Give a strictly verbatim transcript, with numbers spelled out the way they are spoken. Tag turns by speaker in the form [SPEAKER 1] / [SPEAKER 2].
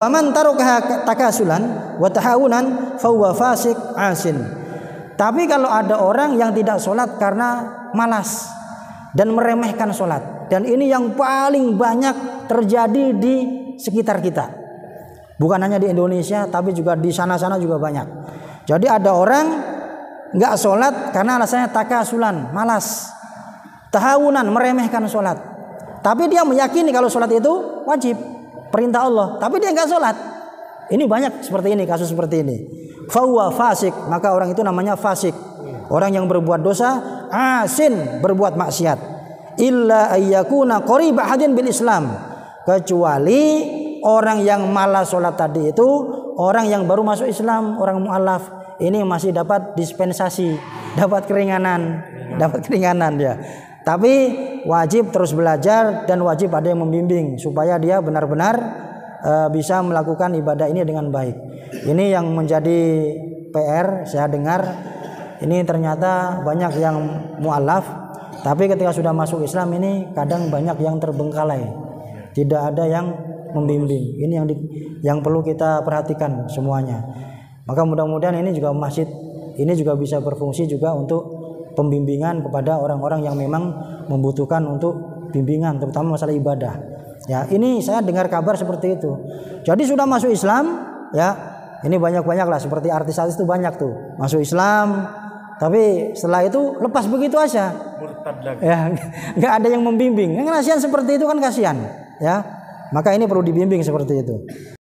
[SPEAKER 1] Faman tarakaha takasulan wa tahawunan fahuwa fasik asin. Tapi kalau ada orang yang tidak sholat karena malas dan meremehkan sholat, dan ini yang paling banyak terjadi di sekitar kita, bukan hanya di Indonesia tapi juga di sana-sana juga banyak. Jadi ada orang nggak sholat karena alasannya takasulan, malas, tahawunan, meremehkan sholat. Tapi dia meyakini kalau sholat itu wajib, perintah Allah, tapi dia nggak sholat. Ini banyak seperti ini, kasus seperti ini. Fahuwa fasik, maka orang itu namanya fasik, orang yang berbuat dosa, asin, berbuat maksiat. Illa ayyakuna qariba hadin bil Islam, kecuali orang yang malas sholat tadi itu orang yang baru masuk Islam, orang mu'alaf, ini masih dapat dispensasi, dapat keringanan, dapat keringanan dia. Tapi wajib terus belajar dan wajib ada yang membimbing supaya dia benar-benar uh, bisa melakukan ibadah ini dengan baik. Ini yang menjadi P R. Saya dengar ini ternyata banyak yang mu'alaf, tapi ketika sudah masuk Islam ini kadang banyak yang terbengkalai, tidak ada yang membimbing. Ini yang di, yang perlu kita perhatikan semuanya. Maka mudah-mudahan ini juga masjid ini juga bisa berfungsi juga untuk pembimbingan kepada orang-orang yang memang membutuhkan untuk bimbingan, terutama masalah ibadah. Ya, ini saya dengar kabar seperti itu. Jadi sudah masuk Islam, ya. Ini banyak-banyak lah, seperti artis-artis itu banyak tuh masuk Islam, tapi setelah itu lepas begitu aja. Ya, nggak ada yang membimbing. Yang kasihan seperti itu kan kasihan, ya. Maka ini perlu dibimbing seperti itu.